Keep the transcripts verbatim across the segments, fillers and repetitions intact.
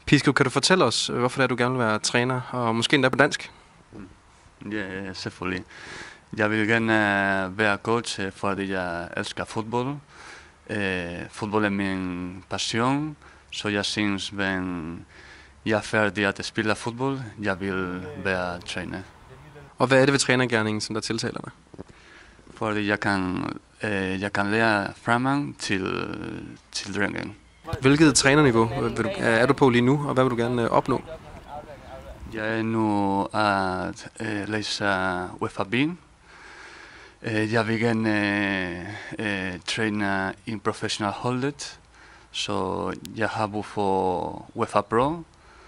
Pisco, kan du fortælle os, hvorfor det er, du gerne vil være træner, og måske endda på dansk? Ja, selvfølgelig. Jeg vil gerne være coach, fordi jeg elsker fodbold. Fodbold er min passion, så jeg synes, at jeg er færdig at spille fodbold, jeg vil være træner. Og hvad er det ved trænergerningen, som der tiltaler dig? Fordi jeg kan, jeg kan lære fremad til, til drengen. Hvilket trænerniveau er du på lige nu, og hvad vil du gerne opnå? Jeg er nu at øh, læse U F A B. Jeg vil gerne øh, træne i professional holdet, så jeg har brug for U F A Pro,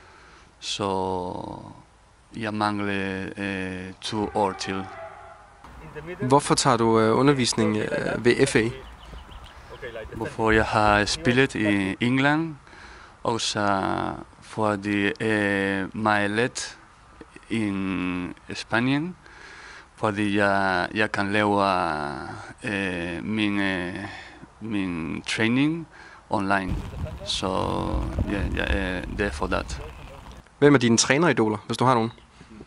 så jeg mangler øh, to år til. Hvorfor tager du øh, undervisning øh, ved F A? Hvorfor jeg har spillet i England, og så fordi øh, mig let i Spanien, fordi jeg, jeg kan lave øh, min, øh, min træning online, så ja, ja, det er for det. Hvem er dine træneridoler, hvis du har nogen?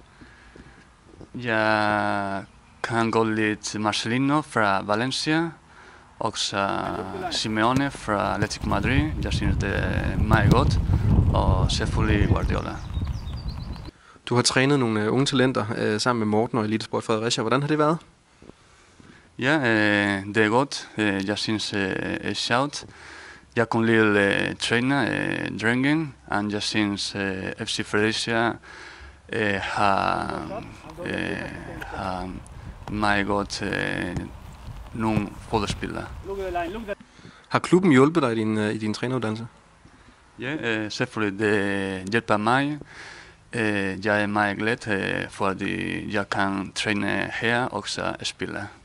Jeg kan gå lidt Marcelino fra Valencia, og så Simeone fra Atletico Madrid. Jeg synes, det er meget godt, og selvfølgelig Guardiola. Du har trænet nogle unge talenter øh, sammen med Morten og Elitesport Fredericia. Hvordan har det været? Ja, øh, det er godt. Jeg synes, det er sjovt. Jeg kunne lide uh, træne uh, drengen, og jeg synes, uh, F C Fredericia uh, har, uh, har meget godt uh, nogle fodboldspillere. Har klubben hjulpet dig i din, i din træneruddannelse? Ja, uh, selvfølgelig. Det hjælper mig. Uh, jeg er meget glad, uh, fordi jeg kan træne her og så spille.